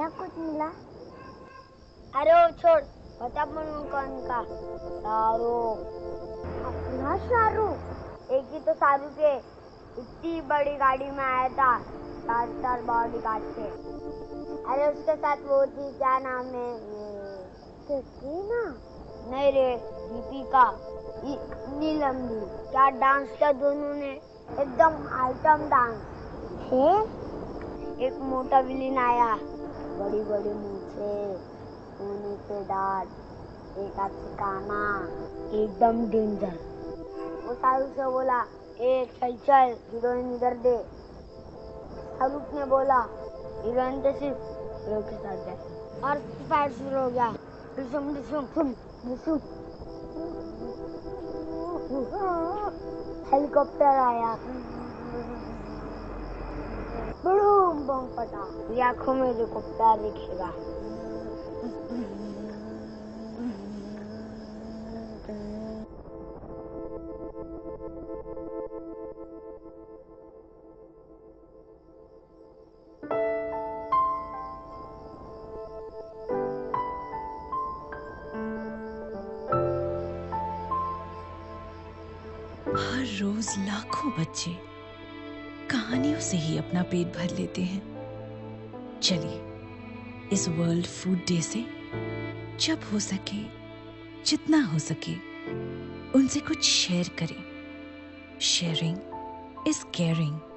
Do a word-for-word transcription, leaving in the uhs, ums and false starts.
कुछ मिला? अरे वो छोड़, बता मुन्नू कौन का? शाहरुख। अपना शाहरुख? एक ही तो शाहरुख है, इतनी बड़ी गाड़ी में आया था, चार चार बॉडी गार्ड थे। अरे उसके साथ वो थी, क्या नाम है? कैटरीना? नहीं रे, दीपिका। इतनी लंबी, क्या डांस किया दोनों ने, एकदम आइटम डांस। फिर एक मोटा विलेन आया, बड़ी बड़ी मूछे, ऊनी से दांत, एक हाथ से काना, एकदम डेंजर। वो शाहरुख से बोला, ए चल चल हीरोइन इधर दे। शाहरुख ने बोला, हीरोइन तो सिर्फ हीरो के साथ जाए। और फायर शुरू हो गया, डिशुम डिशुम डिशुम डिशुम। हेलीकॉप्टर आया, बूम बम फटा, तेरी आंखों में हेलीकॉप्टर दिखेगा। हर रोज लाखों बच्चे कहानियों से ही अपना पेट भर लेते हैं। चलिए इस वर्ल्ड फूड डे से जब हो सके, जितना हो सके, उनसे कुछ शेयर करें। Sharing is caring.